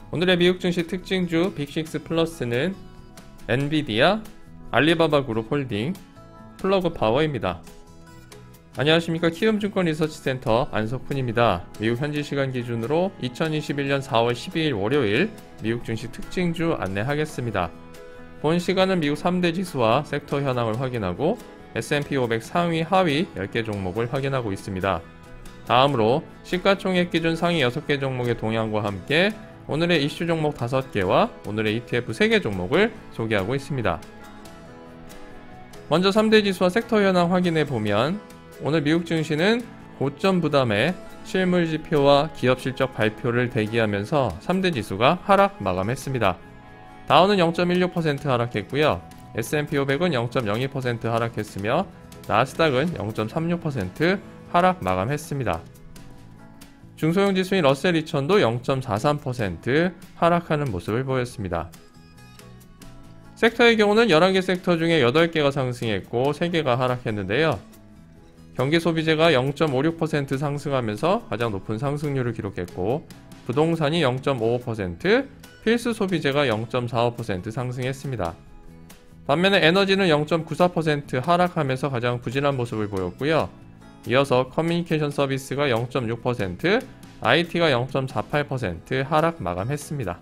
오늘의 미국 증시 특징주 빅6 플러스는 엔비디아, 알리바바 그룹 홀딩, 플러그 파워입니다. 안녕하십니까. 키움증권 리서치센터 안석훈입니다. 미국 현지 시간 기준으로 2021년 4월 12일 월요일 미국 증시 특징주 안내하겠습니다. 본 시간은 미국 3대 지수와 섹터 현황을 확인하고 S&P 500 상위 하위 10개 종목을 확인하고 있습니다. 다음으로 시가총액 기준 상위 6개 종목의 동향과 함께 오늘의 이슈 종목 5개와 오늘의 ETF 3개 종목을 소개하고 있습니다. 먼저 3대 지수와 섹터 현황 확인해 보면 오늘 미국 증시는 고점 부담에 실물 지표와 기업 실적 발표를 대기하면서 3대 지수가 하락 마감했습니다. 다우는 0.16% 하락했고요. S&P 500은 0.02% 하락했으며 나스닥은 0.36% 하락 마감했습니다. 중소형 지수인 러셀 2000도 0.43% 하락하는 모습을 보였습니다. 섹터의 경우는 11개 섹터 중에 8개가 상승했고 3개가 하락했는데요. 경기 소비재가 0.56% 상승하면서 가장 높은 상승률을 기록했고 부동산이 0.55%, 필수 소비재가 0.45% 상승했습니다. 반면에 에너지는 0.94% 하락하면서 가장 부진한 모습을 보였고요. 이어서 커뮤니케이션 서비스가 0.6%, IT가 0.48% 하락 마감했습니다.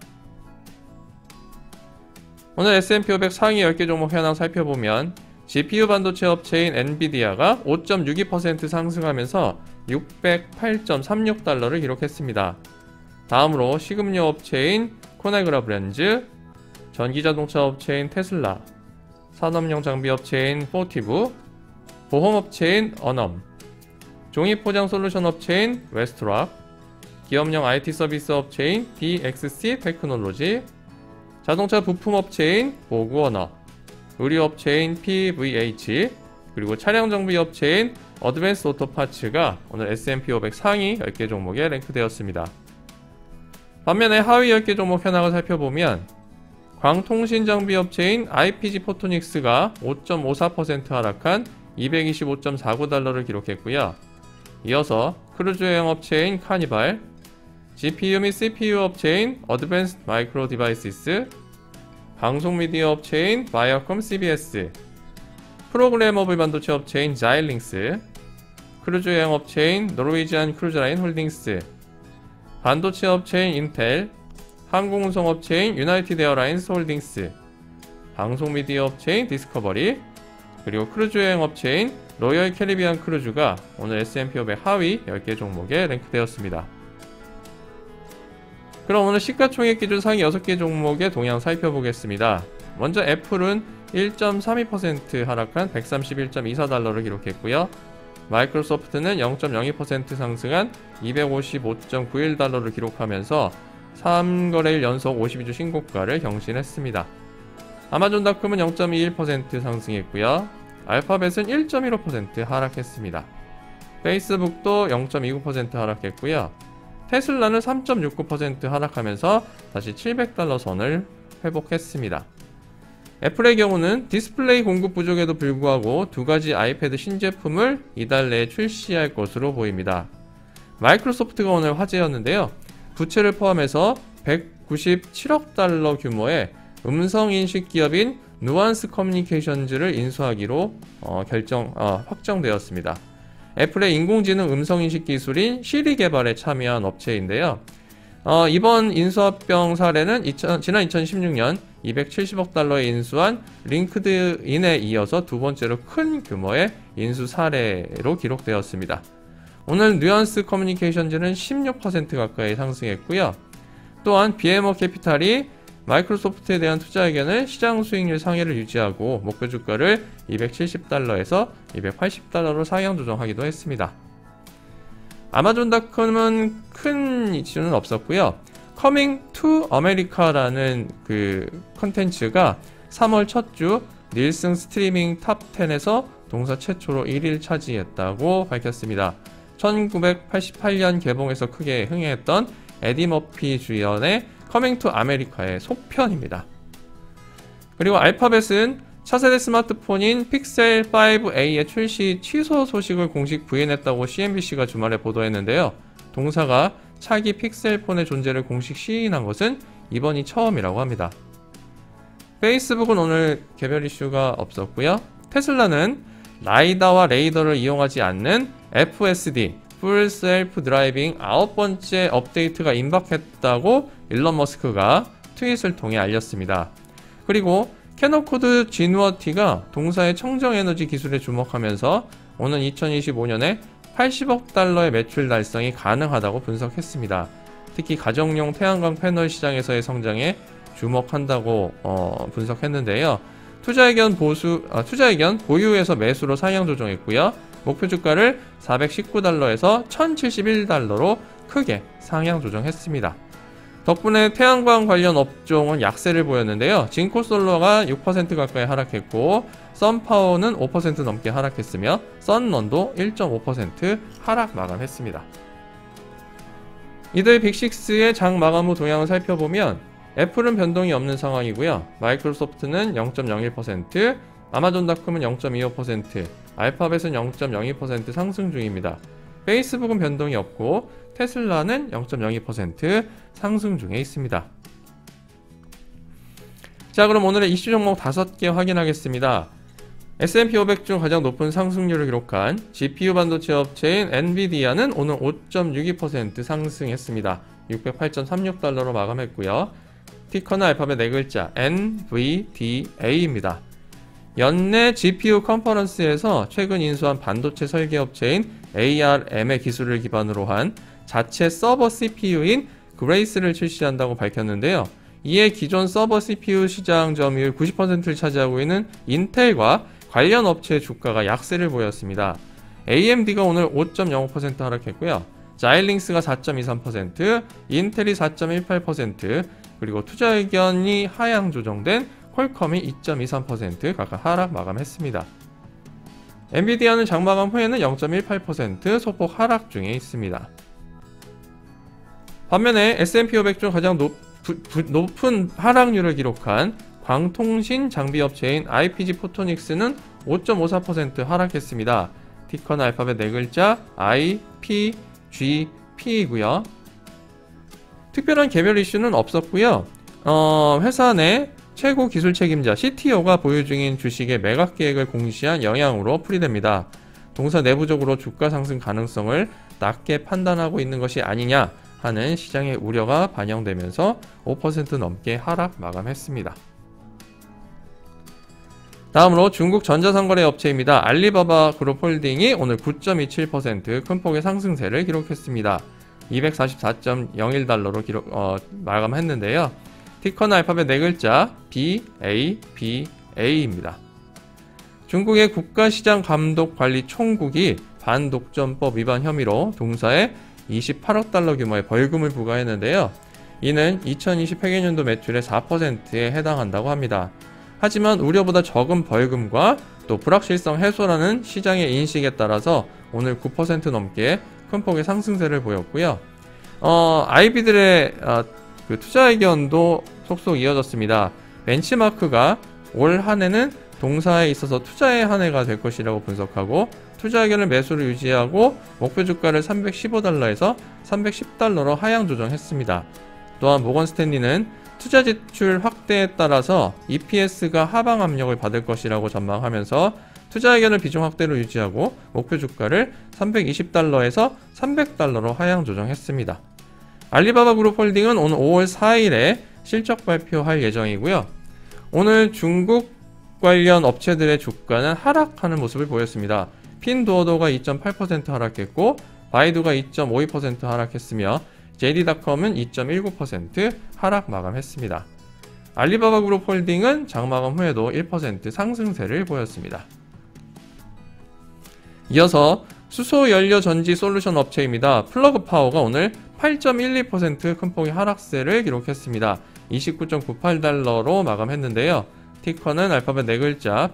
오늘 S&P 500 상위 10개 종목 현황 살펴보면 GPU 반도체 업체인 엔비디아가 5.62% 상승하면서 608.36달러를 기록했습니다. 다음으로 식음료 업체인 코네그라 브랜즈, 전기자동차 업체인 테슬라, 산업용 장비 업체인 포티브, 보험업체인 어넘, 종이포장 솔루션 업체인 웨스트락, 기업용 IT 서비스 업체인 DXC 테크놀로지, 자동차 부품 업체인 보그워너, 의류업체인 PVH, 그리고 차량 정비 업체인 어드밴스 오토 파츠가 오늘 S&P 500 상위 10개 종목에 랭크되었습니다. 반면에 하위 10개 종목 현황을 살펴보면 광통신 장비 업체인 IPG 포토닉스가 5.54% 하락한 225.49달러를 기록했고요. 이어서 크루즈 여행 업체인 카니발, GPU 및 CPU 업체인 어드밴스드 마이크로 디바이시스, 방송 미디어 업체인 바이어컴 CBS, 프로그래머블 반도체 업체인 자일링스, 크루즈 여행 업체인 노르웨이지안 크루즈라인 홀딩스, 반도체 업체인 인텔, 항공운송 업체인 유나이티드 에어라인스 홀딩스, 방송 미디어 업체인 디스커버리, 그리고 크루즈 여행 업체인 로열 캐리비안 크루즈가 오늘 S&P 500 하위 10개 종목에 랭크되었습니다. 그럼 오늘 시가총액 기준 상위 6개 종목의 동향 살펴보겠습니다. 먼저 애플은 1.32% 하락한 131.24달러를 기록했고요. 마이크로소프트는 0.02% 상승한 255.91달러를 기록하면서 3거래일 연속 52주 신고가를 경신했습니다. 아마존닷컴은 0.21% 상승했고요. 알파벳은 1.15% 하락했습니다. 페이스북도 0.29% 하락했고요. 테슬라는 3.69% 하락하면서 다시 700달러 선을 회복했습니다. 애플의 경우는 디스플레이 공급 부족에도 불구하고 두 가지 아이패드 신제품을 이달 내에 출시할 것으로 보입니다. 마이크로소프트가 오늘 화제였는데요. 부채를 포함해서 197억 달러 규모의 음성인식 기업인 누안스 커뮤니케이션즈를 인수하기로 확정되었습니다. 애플의 인공지능 음성인식 기술인 시리 개발에 참여한 업체인데요. 이번 인수합병 사례는 지난 2016년 270억 달러에 인수한 링크드인에 이어서 두 번째로 큰 규모의 인수 사례로 기록되었습니다. 오늘 누안스 커뮤니케이션즈는 16% 가까이 상승했고요. 또한 BMO 캐피탈이 마이크로소프트에 대한 투자 의견을 시장 수익률 상회를 유지하고 목표 주가를 270달러에서 280달러로 상향 조정하기도 했습니다. 아마존닷컴은 큰 이슈는 없었고요. Coming to America라는 그 컨텐츠가 3월 첫 주 닐슨 스트리밍 탑 10에서 동사 최초로 1위를 차지했다고 밝혔습니다. 1988년 개봉해서 크게 흥행했던 에디 머피 주연의 커밍 투 아메리카의 속편입니다. 그리고 알파벳은 차세대 스마트폰인 픽셀 5a의 출시 취소 소식을 공식 부인했다고 CNBC가 주말에 보도했는데요. 동사가 차기 픽셀폰의 존재를 공식 시인한 것은 이번이 처음이라고 합니다. 페이스북은 오늘 개별 이슈가 없었고요. 테슬라는 라이다와 레이더를 이용하지 않는 FSD, Full Self Driving 9번째 업데이트가 임박했다고 일론 머스크가 트윗을 통해 알렸습니다. 그리고 캐노코드 지누어티가 동사의 청정에너지 기술에 주목하면서 오는 2025년에 80억 달러의 매출 달성이 가능하다고 분석했습니다. 특히 가정용 태양광 패널 시장에서의 성장에 주목한다고 분석했는데요. 투자 의견 보유에서 매수로 상향 조정했고요. 목표 주가를 419달러에서 1071달러로 크게 상향 조정했습니다. 덕분에 태양광 관련 업종은 약세를 보였는데요. 진코솔러가 6% 가까이 하락했고 썬파워는 5% 넘게 하락했으며 썬런도 1.5% 하락 마감했습니다. 이들 빅6의 장 마감 후 동향을 살펴보면 애플은 변동이 없는 상황이고요. 마이크로소프트는 0.01%, 아마존닷컴은 0.25%, 알파벳은 0.02% 상승 중입니다. 페이스북은 변동이 없고 테슬라는 0.02% 상승 중에 있습니다. 자, 그럼 오늘의 이슈 종목 5개 확인하겠습니다. S&P 500 중 가장 높은 상승률을 기록한 GPU 반도체 업체인 엔비디아는 오늘 5.62% 상승했습니다. 608.36달러로 마감했고요. 티커는 알파벳 4글자 NVDA입니다. 연내 GPU 컨퍼런스에서 최근 인수한 반도체 설계 업체인 ARM의 기술을 기반으로 한 자체 서버 CPU인 그레이스를 출시한다고 밝혔는데요. 이에 기존 서버 CPU 시장 점유율 90%를 차지하고 있는 인텔과 관련 업체의 주가가 약세를 보였습니다. AMD가 오늘 5.05% 하락했고요. 자일링스가 4.23%, 인텔이 4.18%, 그리고 투자 의견이 하향 조정된 퀄컴이 2.23% 각각 하락 마감했습니다. 엔비디아는 장마감 후에는 0.18% 소폭 하락 중에 있습니다. 반면에 S&P 500 중 가장 높은 하락률을 기록한 광통신 장비 업체인 IPG 포토닉스는 5.54% 하락했습니다. 티커는 알파벳 4글자 IPGP이고요. 특별한 개별 이슈는 없었고요. 회사 내 최고 기술 책임자 CTO가 보유 중인 주식의 매각 계획을 공시한 영향으로 풀이됩니다. 동사 내부적으로 주가 상승 가능성을 낮게 판단하고 있는 것이 아니냐 하는 시장의 우려가 반영되면서 5% 넘게 하락 마감했습니다. 다음으로 중국 전자상거래 업체입니다. 알리바바 그룹 홀딩이 오늘 9.27% 큰 폭의 상승세를 기록했습니다. 244.01달러로 마감했는데요. 티커는 알파벳 4글자 BABA입니다. 중국의 국가시장감독관리총국이 반독점법 위반 혐의로 동사에 28억 달러 규모의 벌금을 부과했는데요. 이는 2020 회계년도 매출의 4%에 해당한다고 합니다. 하지만 우려보다 적은 벌금과 또 불확실성 해소라는 시장의 인식에 따라서 오늘 9% 넘게 큰 폭의 상승세를 보였고요. IB들의 그 투자 의견도 속속 이어졌습니다. 벤치마크가 올 한해는 동사에 있어서 투자의 한 해가 될 것이라고 분석하고 투자 의견을 매수를 유지하고 목표 주가를 315달러에서 310달러로 하향 조정했습니다. 또한 모건 스탠리는 투자 지출 확대에 따라서 EPS가 하방 압력을 받을 것이라고 전망하면서 투자 의견을 비중 확대로 유지하고 목표 주가를 320달러에서 300달러로 하향 조정했습니다. 알리바바 그룹 홀딩은 오늘 5월 4일에 실적 발표할 예정이고요. 오늘 중국 관련 업체들의 주가는 하락하는 모습을 보였습니다. 핀두어도가 2.8% 하락했고 바이두가 2.52% 하락했으며 JD.com은 2.19% 하락 마감했습니다. 알리바바 그룹 홀딩은 장마감 후에도 1% 상승세를 보였습니다. 이어서 수소연료 전지 솔루션 업체입니다. 플러그파워가 오늘 8.12% 큰 폭의 하락세를 기록했습니다. 29.98달러로 마감했는데요. 티커는 알파벳 4글자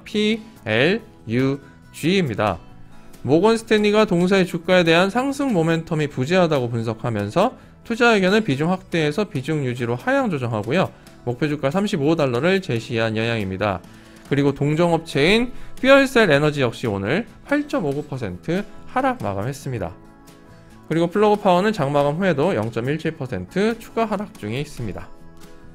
PLUG입니다. 모건 스탠리가 동사의 주가에 대한 상승 모멘텀이 부재하다고 분석하면서 투자 의견을 비중 확대해서 비중 유지로 하향 조정하고요. 목표 주가 35달러를 제시한 영향입니다. 그리고 동종업체인 퓨얼셀 에너지 역시 오늘 8.59% 하락 마감했습니다. 그리고 플러그파워는 장마감 후에도 0.17% 추가 하락 중에 있습니다.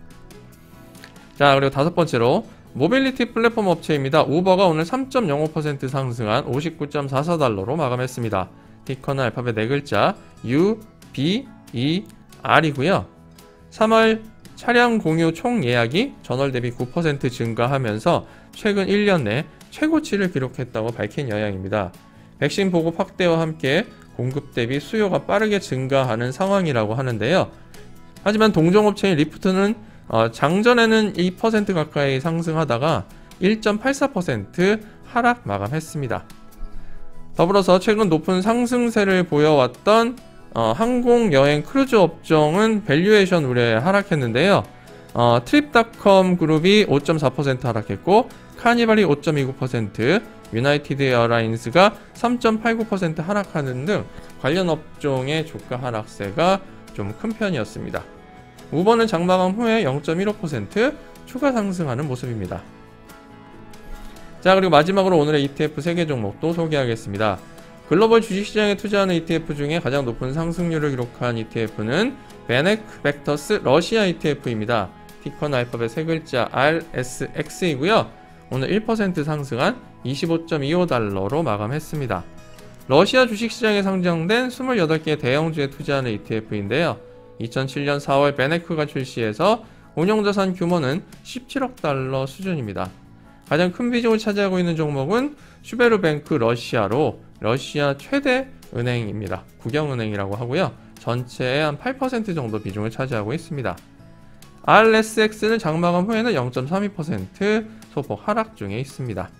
자, 그리고 다섯 번째로 모빌리티 플랫폼 업체입니다. 우버가 오늘 3.05% 상승한 59.44달러로 마감했습니다. 티커는 알파벳 4글자 U, B, E, R이고요. 3월 차량 공유 총 예약이 전월 대비 9% 증가하면서 최근 1년 내 최고치를 기록했다고 밝힌 영향입니다. 백신 보급 확대와 함께 공급 대비 수요가 빠르게 증가하는 상황이라고 하는데요. 하지만 동종업체인 리프트는 장전에는 2% 가까이 상승하다가 1.84% 하락 마감했습니다. 더불어서 최근 높은 상승세를 보여왔던 항공여행 크루즈 업종은 밸류에이션 우려에 하락했는데요. 트립닷컴 그룹이 5.4% 하락했고 카니발이 5.29%, 유나이티드 에어라인스가 3.89% 하락하는 등 관련 업종의 주가 하락세가 좀 큰 편이었습니다. 우버는 장마감 후에 0.15% 추가 상승하는 모습입니다. 자, 그리고 마지막으로 오늘의 ETF 3개 종목도 소개하겠습니다. 글로벌 주식시장에 투자하는 ETF 중에 가장 높은 상승률을 기록한 ETF는 베넥 벡터스 러시아 ETF입니다. 티커는 알파벳 3글자 RSX이고요. 오늘 1% 상승한 25.25달러로 마감했습니다. 러시아 주식시장에 상장된 28개의 대형주에 투자하는 ETF인데요. 2007년 4월 베네크가 출시해서 운용자산 규모는 17억 달러 수준입니다. 가장 큰 비중을 차지하고 있는 종목은 슈베르뱅크 러시아로 러시아 최대 은행입니다. 국영은행이라고 하고요. 전체의 한 8% 정도 비중을 차지하고 있습니다. RSX는 장마감 후에는 0.32% 소폭 하락 중에 있습니다.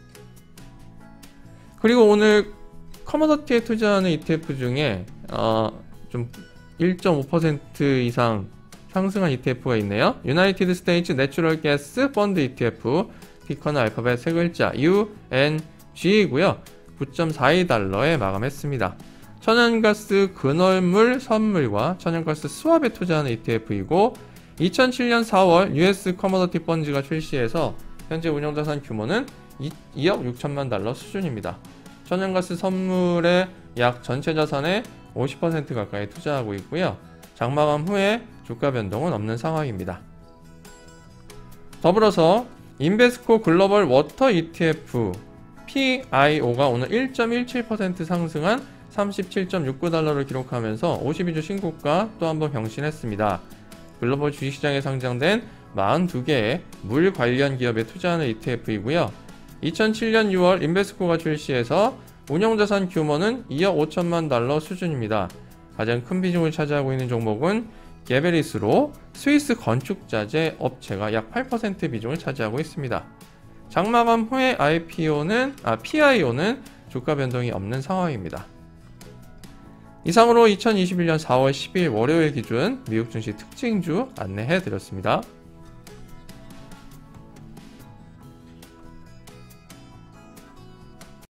그리고 오늘 커머더티에 투자하는 ETF 중에 좀 1.5% 이상 상승한 ETF가 있네요. 유나이티드 스테이츠 내추럴 가스 펀드 ETF, 티커는 알파벳 3글자 UNG이고요. 9.42달러에 마감했습니다. 천연가스 근월물 선물과 천연가스 스왑에 투자하는 ETF이고 2007년 4월 US 커머더티 펀드가 출시해서 현재 운용자산 규모는 2억 6천만 달러 수준입니다. 천연가스 선물의 약 전체 자산의 50% 가까이 투자하고 있고요. 장마감 후에 주가 변동은 없는 상황입니다. 더불어서 인베스코 글로벌 워터 ETF PIO가 오늘 1.17% 상승한 37.69달러를 기록하면서 52주 신고가 또 한번 경신했습니다. 글로벌 주식시장에 상장된 42개의 물 관련 기업에 투자하는 ETF이고요. 2007년 6월 인베스코가 출시해서 운용자산 규모는 2억 5천만 달러 수준입니다. 가장 큰 비중을 차지하고 있는 종목은 게베리스로 스위스 건축자재 업체가 약 8% 비중을 차지하고 있습니다. 장마감 후에 PIO는 주가 변동이 없는 상황입니다. 이상으로 2021년 4월 10일 월요일 기준 미국 증시 특징주 안내해 드렸습니다.